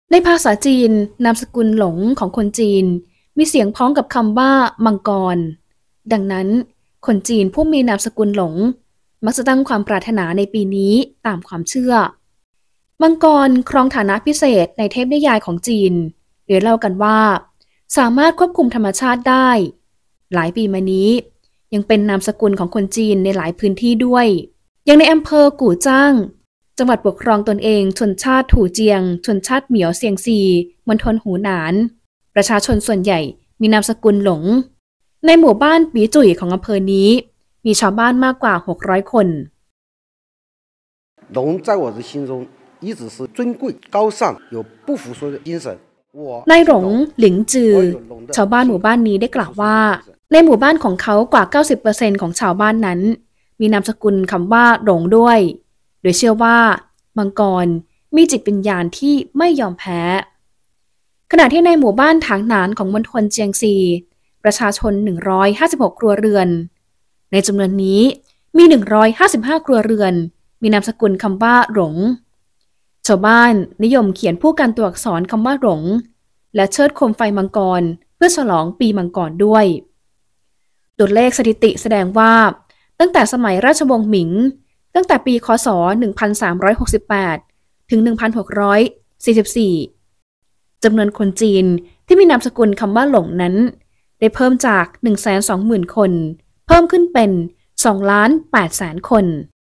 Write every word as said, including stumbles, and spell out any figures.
ในภาษาจีนนามสกุลหลงของคนจีนมีเสียงพ้องกับคำว่ามังกรดังนั้นคนจีนผู้มีนามสกุลหลงมักจะตั้งความปรารถนาในปีนี้ตามความเชื่อมังกรครองฐานะพิเศษในเทพนิยายของจีนโดยเล่ากันว่าสามารถควบคุมธรรมชาติได้หลายปีมานี้ยังเป็นนามสกุลของคนจีนในหลายพื้นที่ด้วยอย่างในอำเภอกู่จ้างจังหวัดปกครองตนเองชนชาติถูเจียงชนชาติเหมียวเซียงซีมณฑลหูหนานประชาชนส่วนใหญ่มีนามสกุลหลงในหมู่บ้านปีจุ๋ยของอำเภอนี้มีชาวบ้านมากกว่าหกร้อยคน龙在我的心中一直是尊贵高尚有不服输的精神นายหลงหลิงจือชาวบ้านหมู่บ้านนี้ได้กล่าวว่าในหมู่บ้านของเขากว่า เก้าสิบเปอร์เซ็นต์ ของชาวบ้านนั้นมีนามสกุลคำว่าหลงด้วยโดยเชื่อว่ามังกรมีจิตวิญญาณที่ไม่ยอมแพ้ขณะที่ในหมู่บ้านถางหนานของมณฑลเจียงซีประชาชนหนึ่งร้อยห้าสิบหกครัวเรือนในจำนวนนี้มีหนึ่งร้อยห้าสิบห้าครัวเรือนมีนามสกุลคำว่าหลงชาวบ้านนิยมเขียนผู้กันตัวอักษรคำว่าหลงและเชิดโคมไฟมังกรเพื่อฉลองปีมังกรด้วยตัวเลขสถิติแสดงว่าตั้งแต่สมัยราชวงศ์หมิงตั้งแต่ปีค.ศ. หนึ่งพันสามร้อยหกสิบแปด ถึง หนึ่งพันหกร้อยสี่สิบสี่ จำนวนคนจีนที่มีนามสกุลคำว่าหลงนั้นได้เพิ่มจาก หนึ่งแสนสองหมื่น คนเพิ่มขึ้นเป็น สองล้านแปดแสน คน